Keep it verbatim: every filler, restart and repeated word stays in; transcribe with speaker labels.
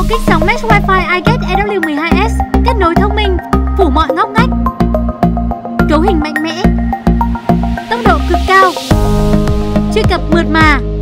Speaker 1: kích sóng Mesh Wi-Fi iGet E W mười hai S, kết nối thông minh, phủ mọi ngóc ngách. Cấu hình mạnh mẽ, tốc độ cực cao, truy cập mượt mà.